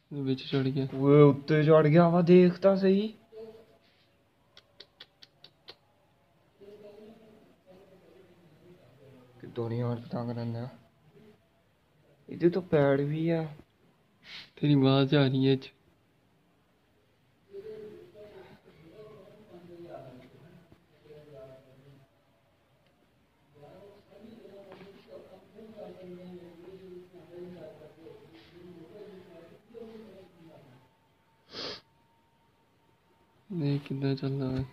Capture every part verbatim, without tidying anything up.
विच चढ़ गया वो उत्ते चढ़ गया वा देखता सही कितनी हरकतां करन इधर तो पैड भी है तेरी आवाज आ रही है च देख कितना चल रहा है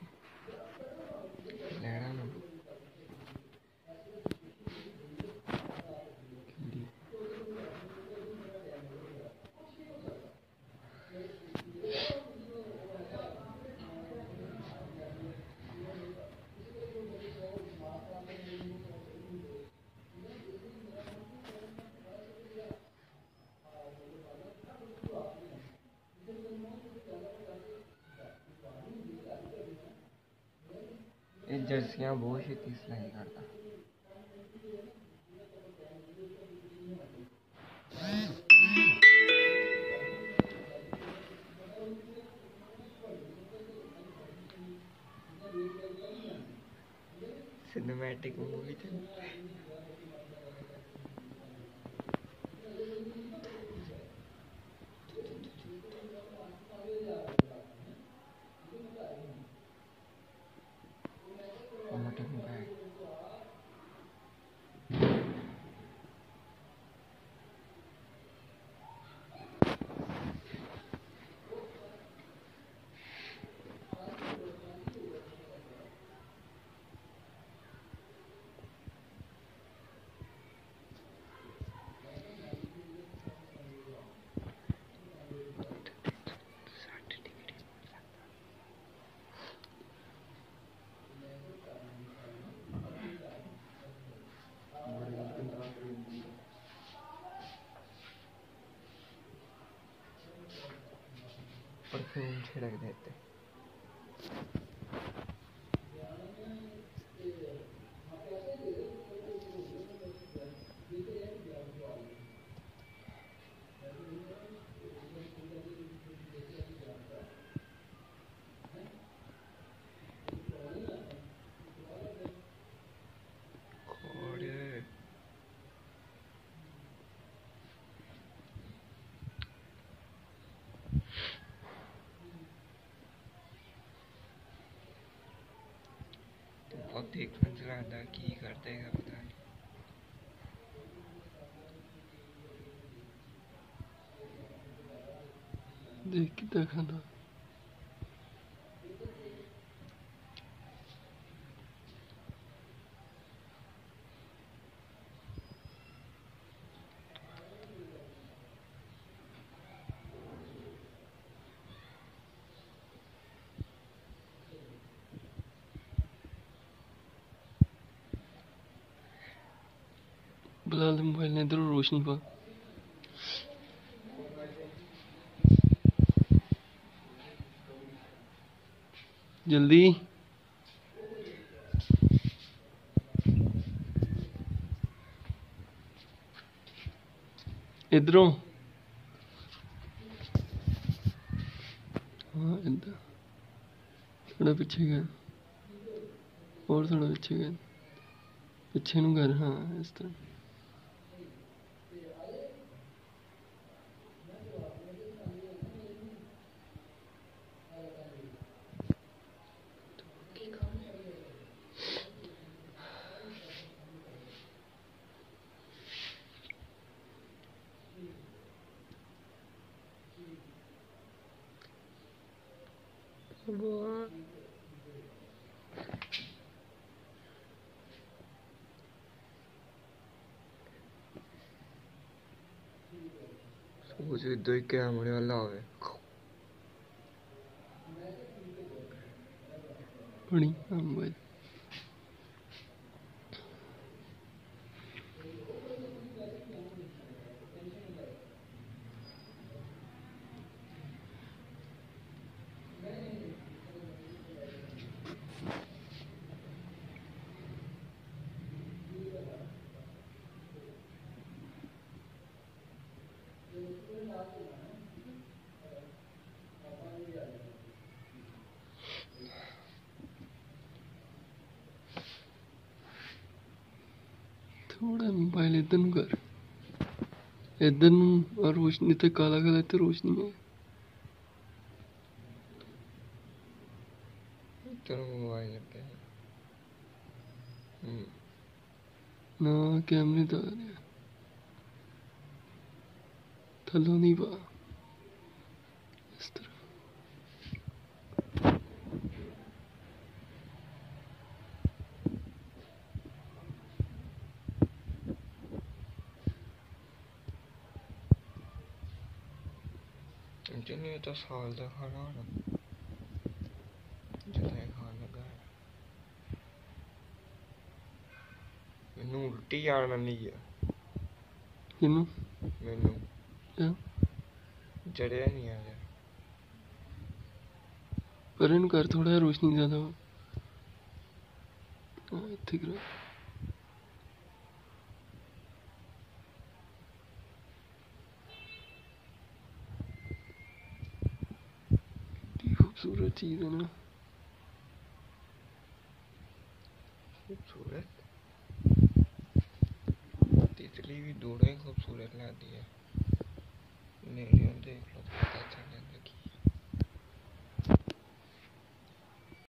लेना ना ये जर्सियां बहुत छेती सिलाई करता सिनेमैटिक मूवी चल परफ्यूम छिड़क देते बहुत देखने से लगता की कर देगा पता नहीं देख कितना खाना बुला ले मोबाइल ने इधर रोशनी पा जल्दी इधरों हाँ इधर थोड़ा पीछे कर और थोड़ा पीछे कर पीछे नू कर हाँ इस तरह सोच इधर ही कैमरे वाला होवे बड़ी हाँ मोबाइल थोड़ा मोबाइल इधर ਨੂੰ ਕਰ इधर ਨੂੰ और रोशनी ਤੇ काला काला ਤੇ रोशनी है तेरा मोबाइल लगे ना कैमरे तो आ रहा थल्लों नहीं पा इस तरह जिन्हें तो साल का खाना होना जितना खान लगा है मैनू उल्टी आना नहीं है किनू मैनू क्या चढ़िया नहीं आ गया पर इन कर थोड़ा रोशनी ज़्यादा हो हाँ ठीक रहा खूबसूरत चीज़ है ना खूबसूरत तितली भी दूर ही खूबसूरत लगती है नेड़े देख लो पता चल जाता